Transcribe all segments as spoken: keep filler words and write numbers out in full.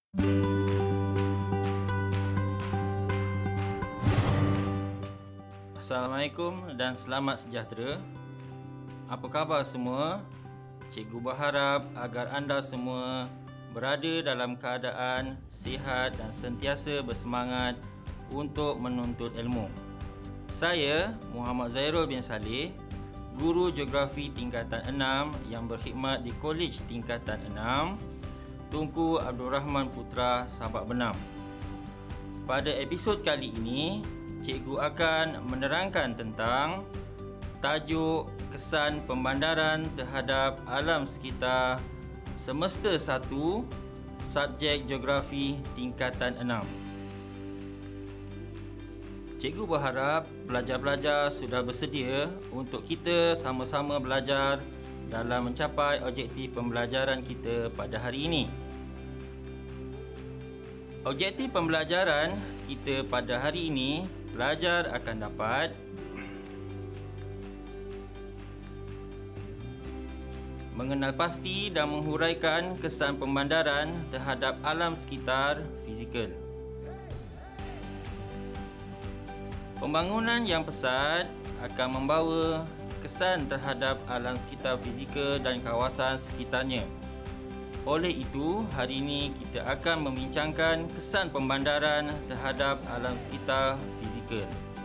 Assalamualaikum dan selamat sejahtera. Apa khabar semua? Cikgu berharap agar anda semua berada dalam keadaan sihat dan sentiasa bersemangat untuk menuntut ilmu. Saya Muhammad Zairul bin Saleh, guru geografi tingkatan enam yang berkhidmat di Kolej Tingkatan enam, Tunku Abdul Rahman Putra, Sabak Benam. Pada episod kali ini, cikgu akan menerangkan tentang tajuk kesan pembandaran terhadap alam sekitar semester satu, subjek geografi tingkatan enam. Cikgu berharap pelajar-pelajar sudah bersedia untuk kita sama-sama belajar dalam mencapai objektif pembelajaran kita pada hari ini. Objektif pembelajaran kita pada hari ini, pelajar akan dapat mengenal pasti dan menghuraikan kesan pembandaran terhadap alam sekitar fizikal. Pembangunan yang pesat akan membawa kesan terhadap alam sekitar fizikal dan kawasan sekitarnya. Oleh itu, hari ini kita akan membincangkan kesan pembandaran terhadap alam sekitar fizikal.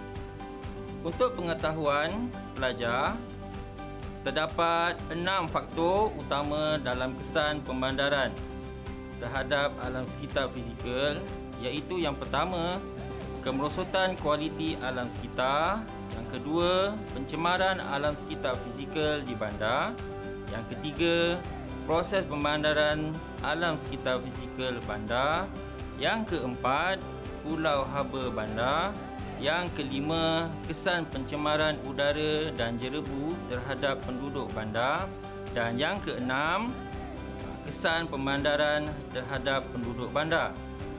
Untuk pengetahuan pelajar, terdapat enam faktor utama dalam kesan pembandaran terhadap alam sekitar fizikal, iaitu yang pertama, kemerosotan kualiti alam sekitar; yang kedua, pencemaran alam sekitar fizikal di bandar; yang ketiga, proses pembandaran alam sekitar fizikal bandar; yang keempat, pulau haba bandar; yang kelima, kesan pencemaran udara dan jerebu terhadap penduduk bandar; dan yang keenam, kesan pembandaran terhadap penduduk bandar.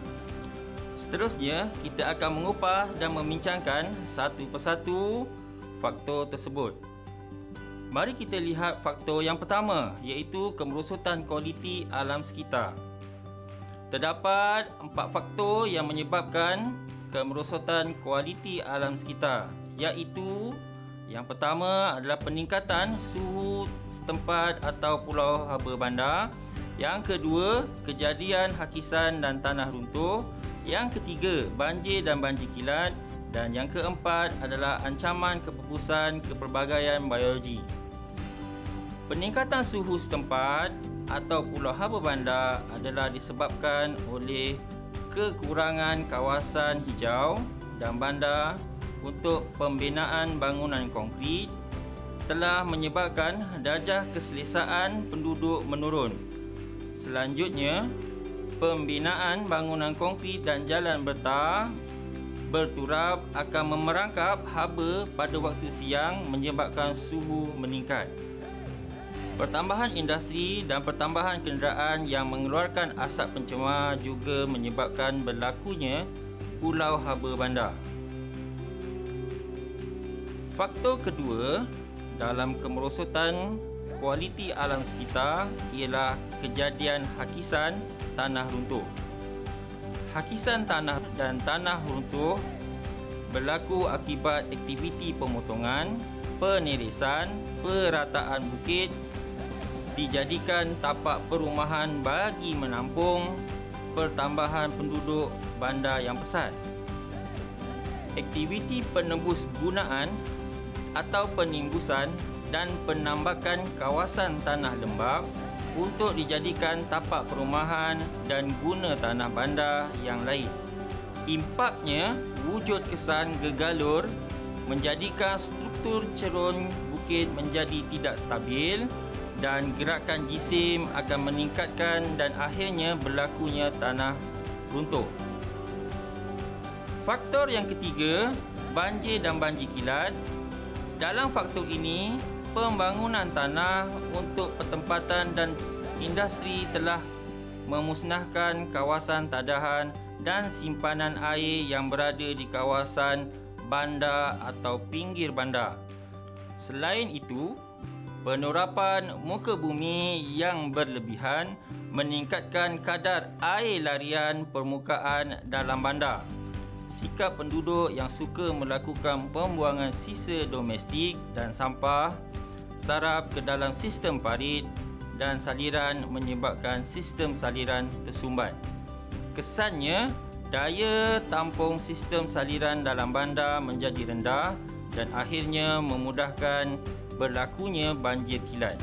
Seterusnya, kita akan mengupas dan membincangkan satu persatu faktor tersebut. Mari kita lihat faktor yang pertama, iaitu kemerosotan kualiti alam sekitar. Terdapat empat faktor yang menyebabkan kemerosotan kualiti alam sekitar, iaitu yang pertama adalah peningkatan suhu setempat atau pulau haba bandar; yang kedua, kejadian hakisan dan tanah runtuh; yang ketiga, banjir dan banjir kilat; dan yang keempat adalah ancaman kepupusan kepelbagaian biologi. Peningkatan suhu setempat atau pulau haba bandar adalah disebabkan oleh kekurangan kawasan hijau dan bandar untuk pembinaan bangunan konkrit telah menyebabkan darjah keselesaan penduduk menurun. Selanjutnya, pembinaan bangunan konkrit dan jalan bertar berturap akan memerangkap haba pada waktu siang, menyebabkan suhu meningkat. Pertambahan industri dan pertambahan kenderaan yang mengeluarkan asap pencemar juga menyebabkan berlakunya pulau haba bandar. Faktor kedua dalam kemerosotan kualiti alam sekitar ialah kejadian hakisan tanah runtuh. Hakisan tanah dan tanah runtuh berlaku akibat aktiviti pemotongan, penerisan, perataan bukit, dijadikan tapak perumahan bagi menampung pertambahan penduduk bandar yang pesat. Aktiviti penembus gunaan atau penimbusan dan penambakan kawasan tanah lembap untuk dijadikan tapak perumahan dan guna tanah bandar yang lain. Impaknya, wujud kesan gegalur menjadikan struktur cerun bukit menjadi tidak stabil dan gerakan jisim akan meningkatkan dan akhirnya berlakunya tanah runtuh. Faktor yang ketiga, banjir dan banjir kilat. Dalam faktor ini, pembangunan tanah untuk pertempatan dan industri telah memusnahkan kawasan tadahan dan simpanan air yang berada di kawasan bandar atau pinggir bandar. Selain itu, Penurapan muka bumi yang berlebihan meningkatkan kadar air larian permukaan dalam bandar. Sikap penduduk yang suka melakukan pembuangan sisa domestik dan sampah sarap ke dalam sistem parit dan saliran menyebabkan sistem saliran tersumbat. Kesannya, daya tampung sistem saliran dalam bandar menjadi rendah dan akhirnya memudahkan berlakunya banjir kilat.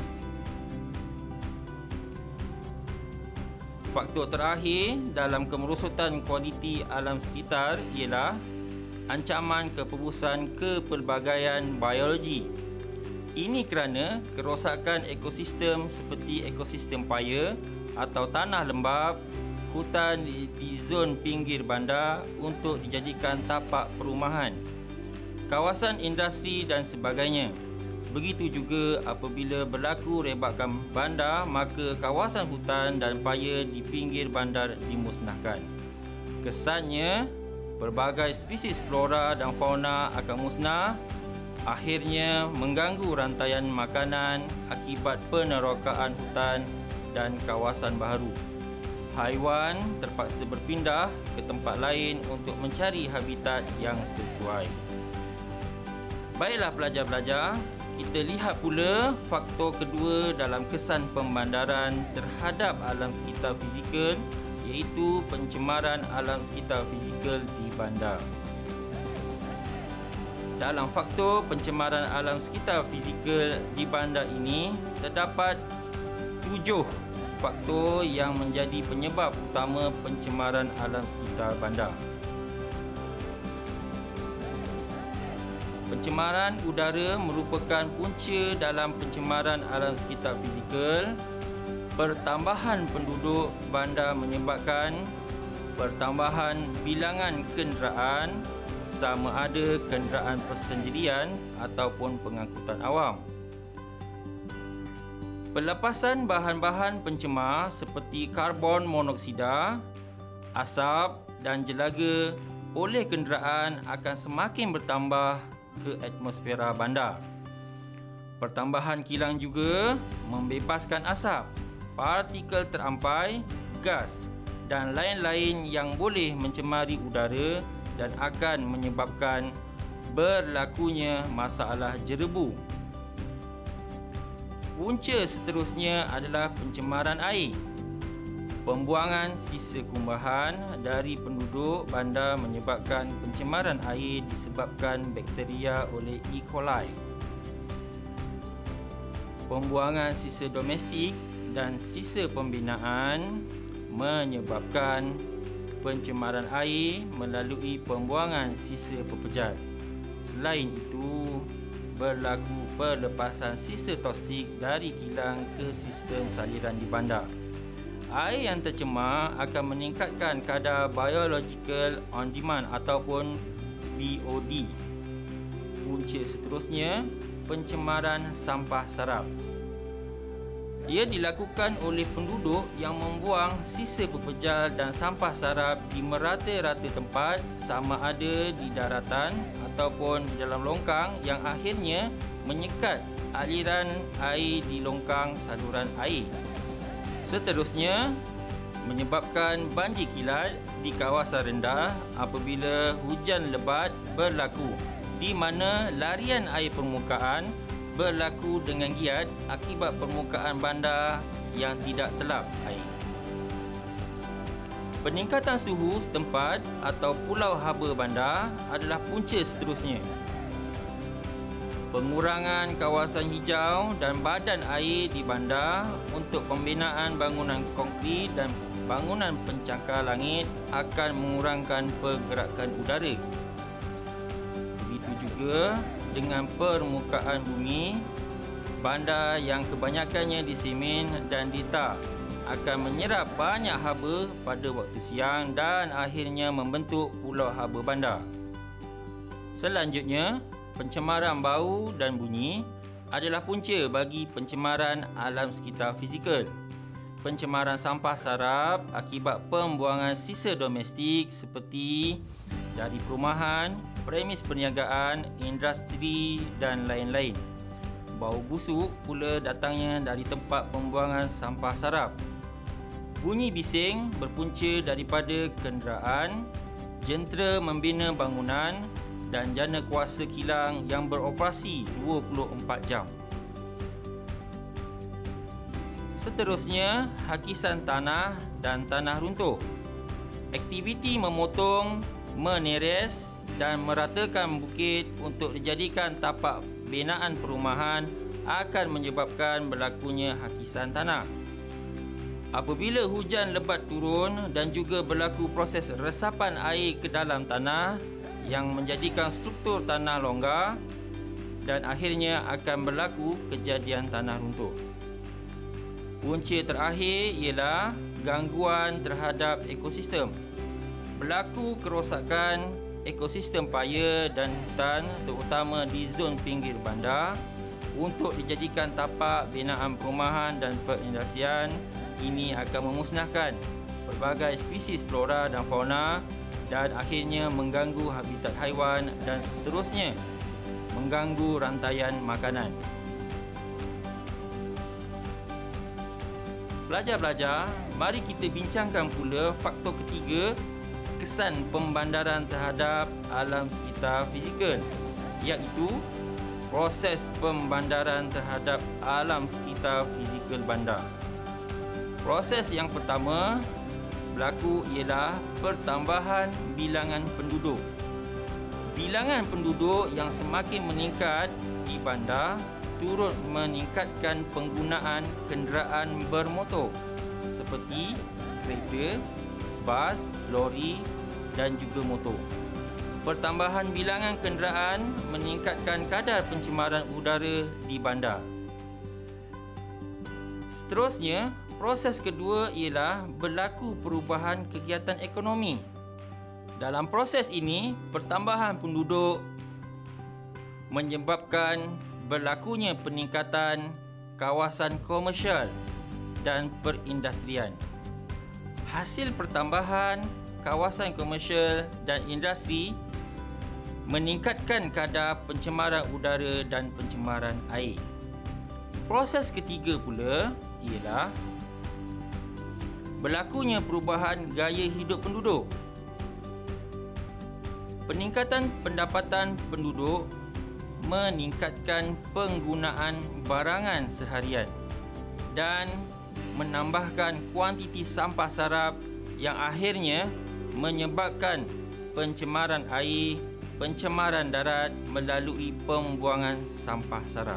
Faktor terakhir dalam kemerosotan kualiti alam sekitar ialah ancaman kepebusan kepelbagaian biologi. Ini kerana kerosakan ekosistem seperti ekosistem paya atau tanah lembap, hutan di, di zon pinggir bandar untuk dijadikan tapak perumahan, kawasan industri dan sebagainya. Begitu juga apabila berlaku rebakan bandar, maka kawasan hutan dan paya di pinggir bandar dimusnahkan. Kesannya, pelbagai spesies flora dan fauna akan musnah, akhirnya mengganggu rantaian makanan akibat penerokaan hutan dan kawasan baharu. Haiwan terpaksa berpindah ke tempat lain untuk mencari habitat yang sesuai. Baiklah pelajar-pelajar, kita lihat pula faktor kedua dalam kesan pembandaran terhadap alam sekitar fizikal, iaitu pencemaran alam sekitar fizikal di bandar. Dalam faktor pencemaran alam sekitar fizikal di bandar ini, terdapat tujuh faktor yang menjadi penyebab utama pencemaran alam sekitar bandar. Pencemaran udara merupakan punca dalam pencemaran alam sekitar fizikal. Pertambahan penduduk bandar menyebabkan pertambahan bilangan kenderaan, sama ada kenderaan persendirian ataupun pengangkutan awam. Pelepasan bahan-bahan pencemar seperti karbon monoksida, asap dan jelaga oleh kenderaan akan semakin bertambah ke atmosfera bandar. Pertambahan kilang juga membebaskan asap, partikel terampai, gas dan lain-lain yang boleh mencemari udara dan akan menyebabkan berlakunya masalah jerebu. Punca seterusnya adalah pencemaran air. Pembuangan sisa kumbahan dari penduduk bandar menyebabkan pencemaran air disebabkan bakteria oleh E. coli. Pembuangan sisa domestik dan sisa pembinaan menyebabkan pencemaran air melalui pembuangan sisa pepejat. Selain itu, berlaku pelepasan sisa toksik dari kilang ke sistem saliran di bandar. Air yang tercemar akan meningkatkan kadar biological on demand ataupun B O D. Punca seterusnya, pencemaran sampah sarap. Ia dilakukan oleh penduduk yang membuang sisa pepejal dan sampah sarap di merata-rata tempat, sama ada di daratan ataupun di dalam longkang, yang akhirnya menyekat aliran air di longkang saluran air. Seterusnya, menyebabkan banjir kilat di kawasan rendah apabila hujan lebat berlaku, di mana larian air permukaan berlaku dengan giat akibat permukaan bandar yang tidak telap air. Peningkatan suhu setempat atau pulau haba bandar adalah punca seterusnya. Pengurangan kawasan hijau dan badan air di bandar untuk pembinaan bangunan konkrit dan bangunan pencakar langit akan mengurangkan pergerakan udara. Begitu juga dengan permukaan bumi, bandar yang kebanyakannya disemen dan ditar akan menyerap banyak haba pada waktu siang dan akhirnya membentuk pulau haba bandar. Selanjutnya, pencemaran bau dan bunyi adalah punca bagi pencemaran alam sekitar fizikal. Pencemaran sampah sarap akibat pembuangan sisa domestik seperti dari perumahan, premis perniagaan, industri dan lain-lain. bau busuk pula datangnya dari tempat pembuangan sampah sarap. Bunyi bising berpunca daripada kenderaan, jentera membina bangunan dan jana kuasa kilang yang beroperasi dua puluh empat jam. Seterusnya, hakisan tanah dan tanah runtuh. Aktiviti memotong, meneres dan meratakan bukit untuk dijadikan tapak binaan perumahan akan menyebabkan berlakunya hakisan tanah. Apabila hujan lebat turun dan juga berlaku proses resapan air ke dalam tanah yang menjadikan struktur tanah longgar dan akhirnya akan berlaku kejadian tanah runtuh. Punca terakhir ialah gangguan terhadap ekosistem. Berlaku kerosakan ekosistem paya dan hutan terutama di zon pinggir bandar untuk dijadikan tapak binaan perumahan dan perindustrian. Ini akan memusnahkan pelbagai spesies flora dan fauna dan akhirnya mengganggu habitat haiwan dan seterusnya mengganggu rantaian makanan. Pelajar-pelajar, mari kita bincangkan pula faktor ketiga kesan pembandaran terhadap alam sekitar fizikal, iaitu proses pembandaran terhadap alam sekitar fizikal bandar. Proses yang pertama berlaku ialah pertambahan bilangan penduduk. Bilangan penduduk yang semakin meningkat di bandar turut meningkatkan penggunaan kenderaan bermotor seperti kereta, bas, lori dan juga motor. Pertambahan bilangan kenderaan meningkatkan kadar pencemaran udara di bandar. Seterusnya, proses kedua ialah berlaku perubahan kegiatan ekonomi. Dalam proses ini, pertambahan penduduk menyebabkan berlakunya peningkatan kawasan komersial dan perindustrian. Hasil pertambahan kawasan komersial dan industri meningkatkan kadar pencemaran udara dan pencemaran air. Proses ketiga pula ialah berlakunya perubahan gaya hidup penduduk. Peningkatan pendapatan penduduk meningkatkan penggunaan barangan seharian dan menambahkan kuantiti sampah sarap yang akhirnya menyebabkan pencemaran air, pencemaran darat melalui pembuangan sampah sarap.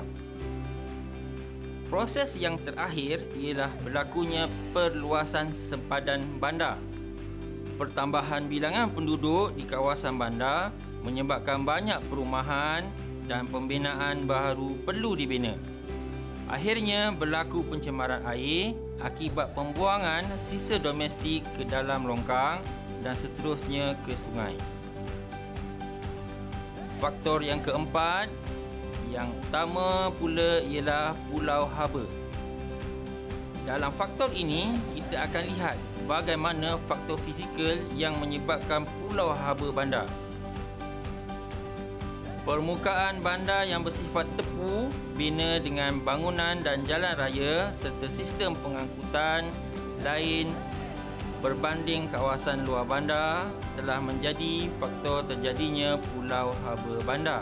Proses yang terakhir ialah berlakunya perluasan sempadan bandar. Pertambahan bilangan penduduk di kawasan bandar menyebabkan banyak perumahan dan pembinaan baru perlu dibina. Akhirnya berlaku pencemaran air akibat pembuangan sisa domestik ke dalam longkang dan seterusnya ke sungai. Faktor yang keempat, yang utama pula ialah pulau haba. Dalam faktor ini, kita akan lihat bagaimana faktor fizikal yang menyebabkan pulau haba bandar. Permukaan bandar yang bersifat tepu, bina dengan bangunan dan jalan raya serta sistem pengangkutan lain berbanding kawasan luar bandar telah menjadi faktor terjadinya pulau haba bandar.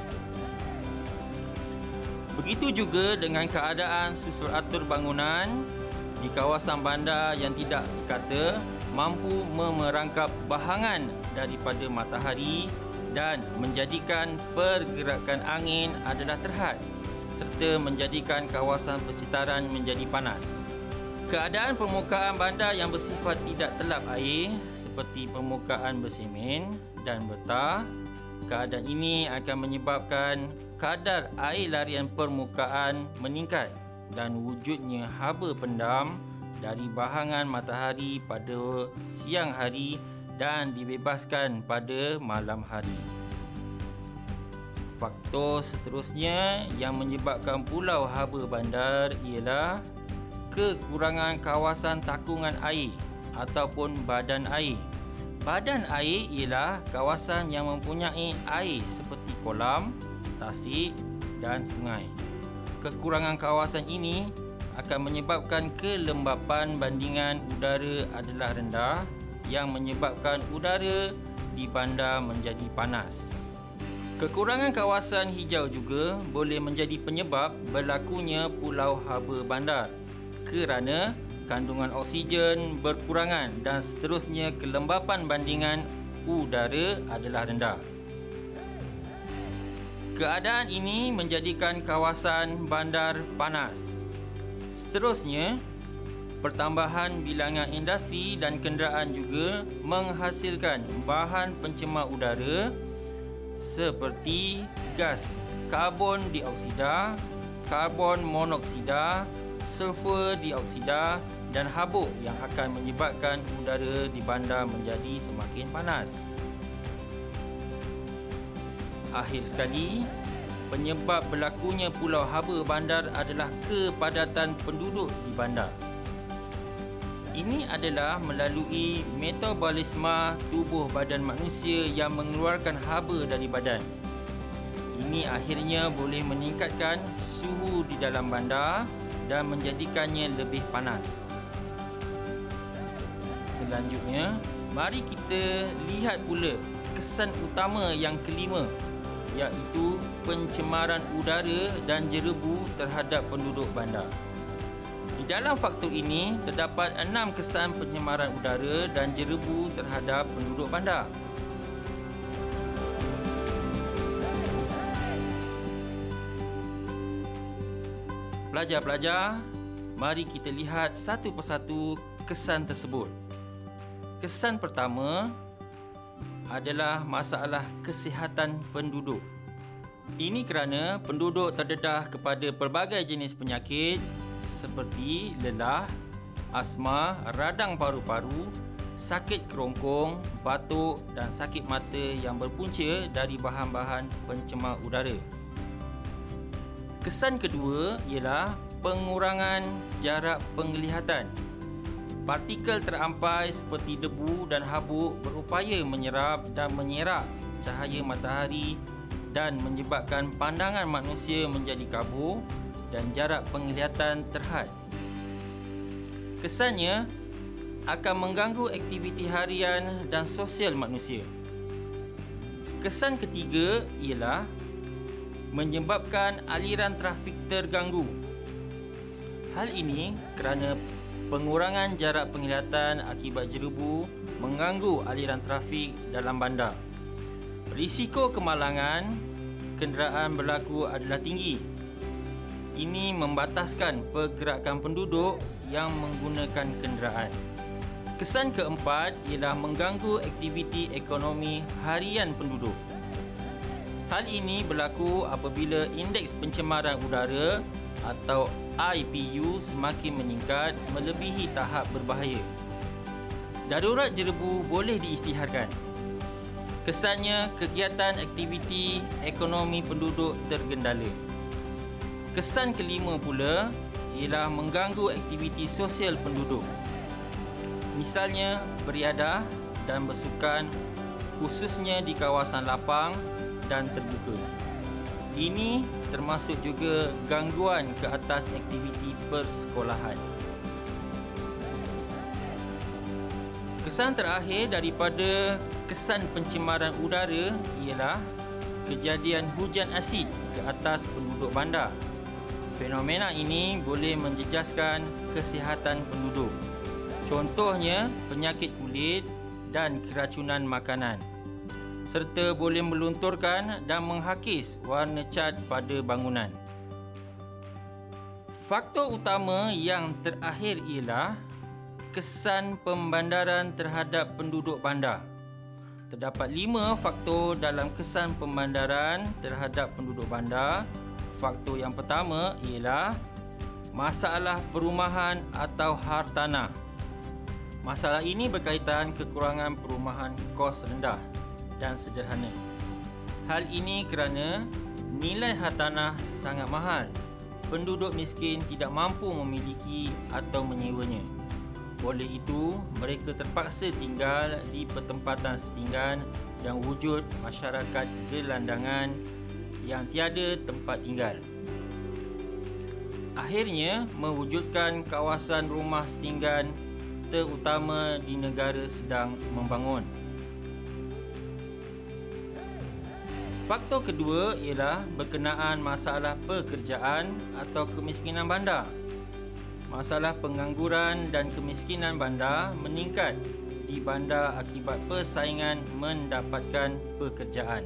Begitu juga dengan keadaan susul atur bangunan di kawasan bandar yang tidak sekata mampu memerangkap bahangan daripada matahari dan menjadikan pergerakan angin adalah terhad serta menjadikan kawasan persitaran menjadi panas. Keadaan permukaan bandar yang bersifat tidak telap air seperti permukaan bersemen dan bertar, keadaan ini akan menyebabkan kadar air larian permukaan meningkat dan wujudnya haba pendam dari bahangan matahari pada siang hari dan dibebaskan pada malam hari. Faktor seterusnya yang menyebabkan pulau haba bandar ialah kekurangan kawasan takungan air ataupun badan air. Badan air ialah kawasan yang mempunyai air seperti kolam, tasik dan sungai. kekurangan kawasan ini akan menyebabkan kelembapan bandingan udara adalah rendah yang menyebabkan udara di bandar menjadi panas. Kekurangan kawasan hijau juga boleh menjadi penyebab berlakunya pulau haba bandar kerana kandungan oksigen berkurangan dan seterusnya kelembapan bandingan udara adalah rendah. Keadaan ini menjadikan kawasan bandar panas. Seterusnya, pertambahan bilangan industri dan kenderaan juga menghasilkan bahan pencemar udara seperti gas karbon dioksida, karbon monoksida, sulfur dioksida dan habuk yang akan menyebabkan udara di bandar menjadi semakin panas. Akhir sekali, penyebab berlakunya pulau haba bandar adalah kepadatan penduduk di bandar. Ini adalah melalui metabolisme tubuh badan manusia yang mengeluarkan haba dari badan. Ini akhirnya boleh meningkatkan suhu di dalam bandar dan menjadikannya lebih panas. Selanjutnya, mari kita lihat pula kesan utama yang kelima, iaitu pencemaran udara dan jerebu terhadap penduduk bandar. Di dalam faktor ini, terdapat enam kesan pencemaran udara dan jerebu terhadap penduduk bandar. Pelajar-pelajar, mari kita lihat satu persatu kesan tersebut. Kesan pertama adalah masalah kesihatan penduduk. Ini kerana penduduk terdedah kepada pelbagai jenis penyakit seperti lelah, asma, radang paru-paru, sakit kerongkong, batuk dan sakit mata yang berpunca dari bahan-bahan pencemar udara. Kesan kedua ialah pengurangan jarak penglihatan. Partikel terampai seperti debu dan habuk berupaya menyerap dan menyerak cahaya matahari dan menyebabkan pandangan manusia menjadi kabur dan jarak penglihatan terhad. Kesannya akan mengganggu aktiviti harian dan sosial manusia. Kesan ketiga ialah menyebabkan aliran trafik terganggu. Hal ini kerana pengurangan jarak penglihatan akibat jerebu mengganggu aliran trafik dalam bandar. Risiko kemalangan kenderaan berlaku adalah tinggi. Ini membataskan pergerakan penduduk yang menggunakan kenderaan. Kesan keempat ialah mengganggu aktiviti ekonomi harian penduduk. Hal ini berlaku apabila indeks pencemaran udara atau I P U semakin meningkat melebihi tahap berbahaya. Darurat jerebu boleh diisytiharkan. Kesannya, kegiatan aktiviti ekonomi penduduk tergendala. Kesan kelima pula ialah mengganggu aktiviti sosial penduduk. Misalnya, beriadah dan bersukan khususnya di kawasan lapang dan terbuka. Ini termasuk juga gangguan ke atas aktiviti persekolahan. Kesan terakhir daripada kesan pencemaran udara ialah kejadian hujan asid ke atas penduduk bandar. Fenomena ini boleh menjejaskan kesihatan penduduk. Contohnya penyakit kulit dan keracunan makanan, serta boleh melunturkan dan menghakis warna cat pada bangunan. Faktor utama yang terakhir ialah kesan pembandaran terhadap penduduk bandar. Terdapat lima faktor dalam kesan pembandaran terhadap penduduk bandar. Faktor yang pertama ialah masalah perumahan atau hartanah. Masalah ini berkaitan kekurangan perumahan kos rendah dan sederhana. Hal ini kerana nilai hartanah sangat mahal. Penduduk miskin tidak mampu memiliki atau menyewanya. Oleh itu, mereka terpaksa tinggal di pertempatan setinggan dan wujud masyarakat gelandangan yang tiada tempat tinggal. akhirnya mewujudkan kawasan rumah setinggan terutama di negara sedang membangun. Faktor kedua ialah berkenaan masalah pekerjaan atau kemiskinan bandar. Masalah pengangguran dan kemiskinan bandar meningkat di bandar akibat persaingan mendapatkan pekerjaan.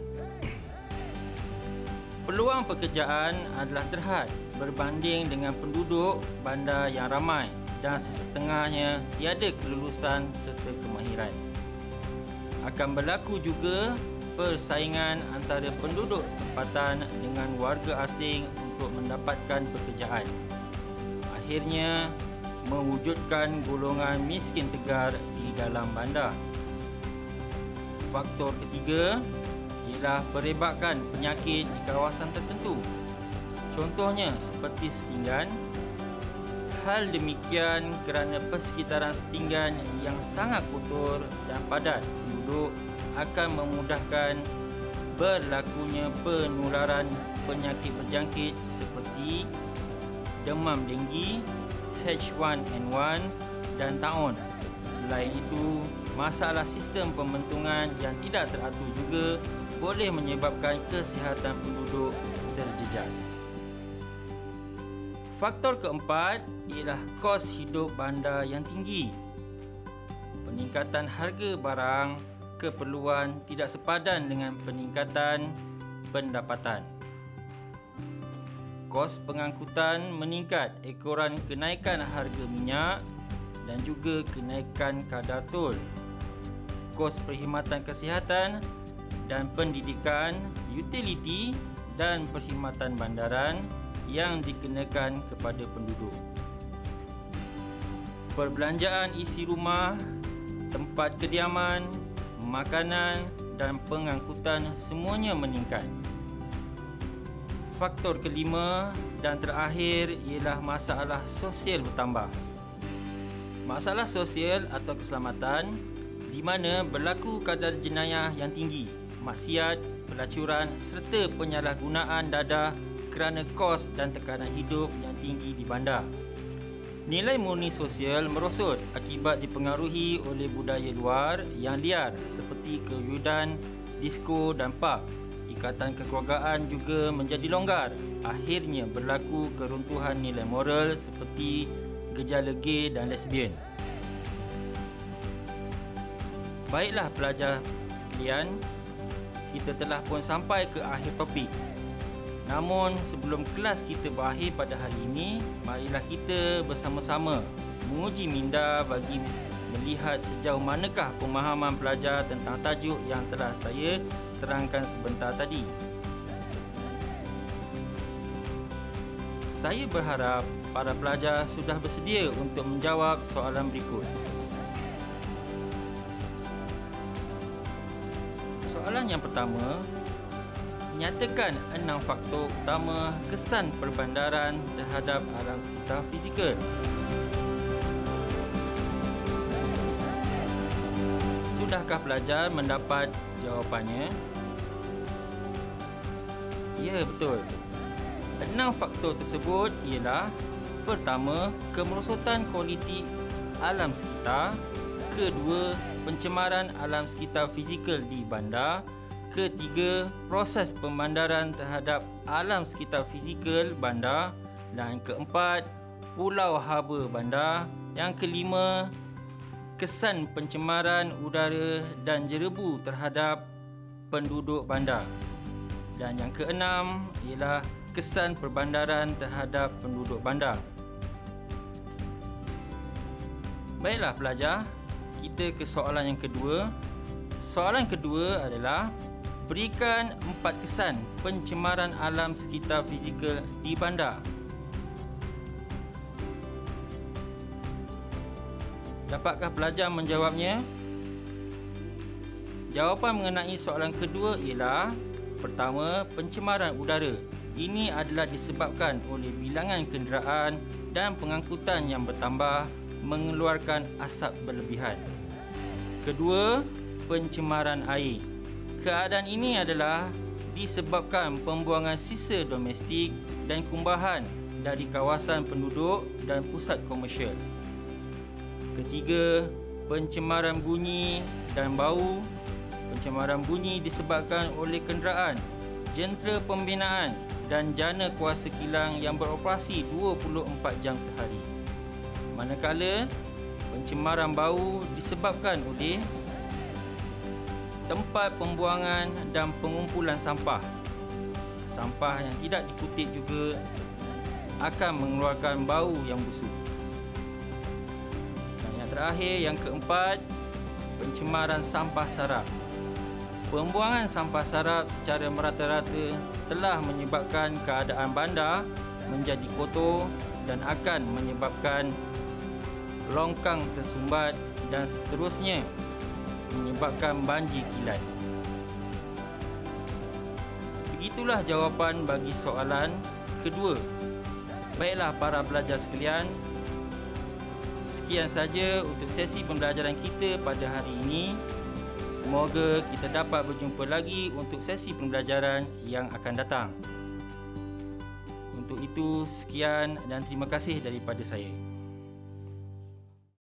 Peluang pekerjaan adalah terhad berbanding dengan penduduk bandar yang ramai dan sesetengahnya tiada kelulusan serta kemahiran. Akan berlaku juga persaingan antara penduduk tempatan dengan warga asing untuk mendapatkan pekerjaan. Akhirnya mewujudkan golongan miskin tegar di dalam bandar. Faktor ketiga ialah perebakan penyakit di kawasan tertentu. Contohnya seperti setinggan. Hal demikian kerana persekitaran setinggan yang sangat kotor dan padat penduduk akan memudahkan berlakunya penularan penyakit berjangkit seperti demam denggi, H one N one dan taun. Selain itu, masalah sistem pembentungan yang tidak teratur juga boleh menyebabkan kesihatan penduduk terjejas. Faktor keempat ialah kos hidup bandar yang tinggi. Peningkatan harga barang keperluan tidak sepadan dengan peningkatan pendapatan. Kos pengangkutan meningkat ekoran kenaikan harga minyak dan juga kenaikan kadar tol. Kos perkhidmatan kesihatan dan pendidikan, utiliti dan perkhidmatan bandaran yang dikenakan kepada penduduk. Perbelanjaan isi rumah, tempat kediaman, makanan dan pengangkutan semuanya meningkat. Faktor kelima dan terakhir ialah masalah sosial bertambah. Masalah sosial atau keselamatan di mana berlaku kadar jenayah yang tinggi, maksiat, pelacuran serta penyalahgunaan dadah kerana kos dan tekanan hidup yang tinggi di bandar. Nilai murni sosial merosot akibat dipengaruhi oleh budaya luar yang liar seperti kewujudan, disko dan pub. Ikatan kekeluargaan juga menjadi longgar. Akhirnya berlaku keruntuhan nilai moral seperti gejala gay dan lesbian. Baiklah pelajar sekalian, kita telah pun sampai ke akhir topik. Namun sebelum kelas kita berakhir pada hari ini, marilah kita bersama-sama menguji minda bagi melihat sejauh manakah pemahaman pelajar tentang tajuk yang telah saya terangkan sebentar tadi. Saya berharap para pelajar sudah bersedia untuk menjawab soalan berikut. Soalan yang pertama, nyatakan enam faktor utama kesan perbandaran terhadap alam sekitar fizikal. Sudahkah pelajar mendapat jawapannya? Ya, betul. Enam faktor tersebut ialah: pertama, kemerosotan kualiti alam sekitar; kedua, pencemaran alam sekitar fizikal di bandar; ketiga, proses pembandaran terhadap alam sekitar fizikal bandar; dan keempat, pulau haba bandar; yang kelima, kesan pencemaran udara dan jerebu terhadap penduduk bandar; dan yang keenam ialah kesan perbandaran terhadap penduduk bandar. Baiklah pelajar, kita ke soalan yang kedua. Soalan kedua adalah: berikan empat kesan pencemaran alam sekitar fizikal di bandar. Dapatkah pelajar menjawabnya? Jawapan mengenai soalan kedua ialah: pertama, pencemaran udara. Ini adalah disebabkan oleh bilangan kenderaan dan pengangkutan yang bertambah mengeluarkan asap berlebihan. Kedua, pencemaran air. Keadaan ini adalah disebabkan pembuangan sisa domestik dan kumbahan dari kawasan penduduk dan pusat komersial. Ketiga, pencemaran bunyi dan bau. Pencemaran bunyi disebabkan oleh kenderaan, jentera pembinaan dan jana kuasa kilang yang beroperasi dua puluh empat jam sehari. Manakala pencemaran bau disebabkan oleh tempat pembuangan dan pengumpulan sampah. Sampah yang tidak dikutip juga akan mengeluarkan bau yang busuk. Dan yang terakhir, yang keempat, pencemaran sampah sarap. Pembuangan sampah sarap secara merata-rata telah menyebabkan keadaan bandar menjadi kotor dan akan menyebabkan longkang tersumbat dan seterusnya menyebabkan banjir kilat. Begitulah jawapan bagi soalan kedua. Baiklah para pelajar sekalian, sekian saja untuk sesi pembelajaran kita pada hari ini. Semoga kita dapat berjumpa lagi untuk sesi pembelajaran yang akan datang. Untuk itu, sekian dan terima kasih daripada saya.